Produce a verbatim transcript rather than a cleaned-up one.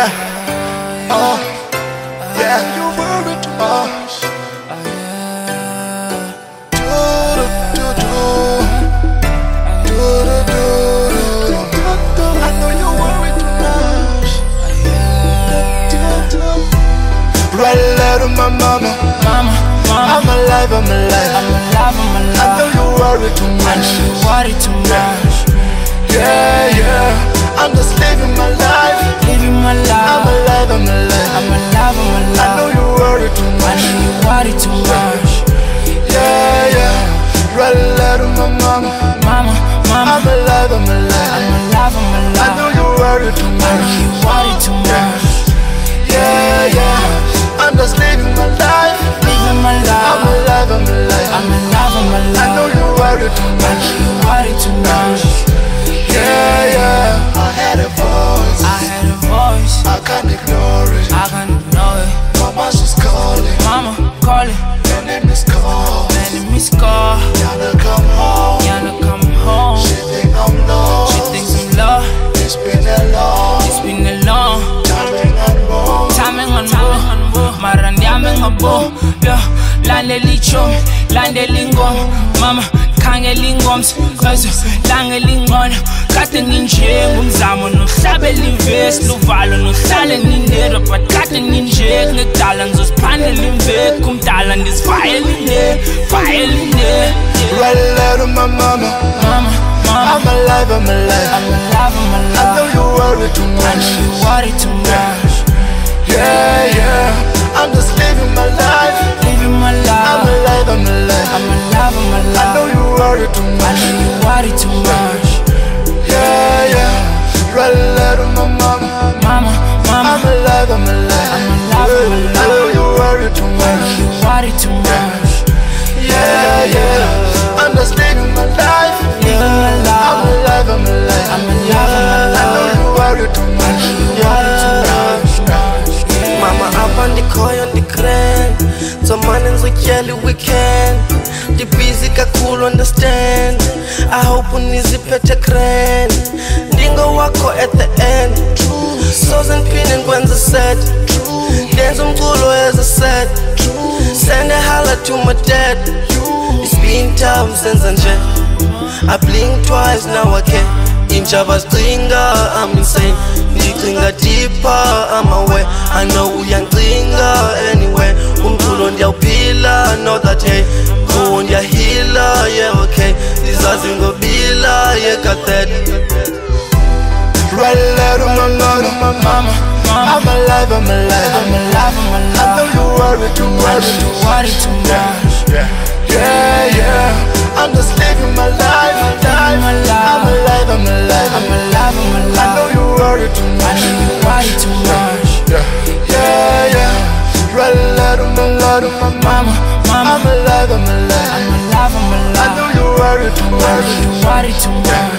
Yeah. Oh. Yeah. You worry too much. Do do do do do do do. I know you worry too much. Write a letter to my mama. Mama, mama, I'm alive, I'm alive. I'm alive, I'm alive. I know you worry too I much. know you worry too much. Yeah, yeah. I'm just living my life. Living my I'm life. alive, I'm alive. I'm alive, I'm alive. I know you worry too I much. know you worry too much. Yeah, yeah. Write a letter to my mama. Mama, mama, I'm alive, I'm alive. I'm alive, I'm alive. I know you worry too I much. know you worry too much. Yeah, yeah. I'm just living my life. Living my I'm life. alive, I'm alive. I'm alive, I'm alive. I know you worry too I much. know you worry too much. Yeah, yeah. I had a voice. I had a voice. I can't ignore it. I can't ignore it. Mama, she's calling. Mama, call it. Your name is called. Man, let me score. Yana, come home. Yana, come home. She think I'm lost. She thinks I'm lost. It's been a long It's been a long timing and more. timing on bo. Marandi ame ngabo. Yo, landeli chom, landeli ngom. Mama, khangela ingomsi, kazo langela ingqondo. Kade nginje ngumzamo nohlabela ivesi luvalo nohlale ngindedwa but kade nginje ngekudala ngizosiphandela imveki kumdala ngizifayela ine, fayela ine. Write a letter to my mama. Mama, mama, I'm alive, I'm alive. I'm alive, I'm I alive. know you worry too I much. know you worry too much. Yeah, yeah. I'm just living my life. Living my I'm life. alive, I'm alive. I'm alive, I'm alive. I know you worry too I much. know you worry too much. Yeah, yeah. Write a letter to my mama. Mama, mama, I'm alive, I'm alive. I'm alive, I'm alive. I know you worry too I much. know you worry too much. Yeah, yeah. I'm just living my life. Living my I'm life. alive, I'm alive. I'm alive, I'm I know alive. you worry too I much. know you worry too much. Mama up on the coy on the grand. So man and so jelly weekend. The busy cool understand. I hope unizi pete grand. Dingo wako at the end. Sauce and pin and Gwenza said. Dance on Kulo as I said. Send a holla to my dad. It's been time since I'm jet. I blink twice now I can't. Injaba stringer, I'm insane. Ndiclinga deeper, I'm aware. I know uyangcinga anyway. Umculo ndiyawuphila, know that hey. Kuwo ndiyahila, yeah okay. Ndizazi ngobila, yeah got that. Write a letter to my mama. Mama, mama, I'm alive, I'm alive. I'm alive, I'm I know alive. you worry too I much. know you worry too much. Yeah, yeah. I'm just living my life. Living my life. I'm alive, I'm alive. I'm alive, I'm I alive. know you worry too I much. know you worry too much. Yeah, yeah. Write a letter to my letter, my mama. Mama, I'm alive, I'm alive. I'm alive, I'm I alive. know you worry too I much. know you worry too much.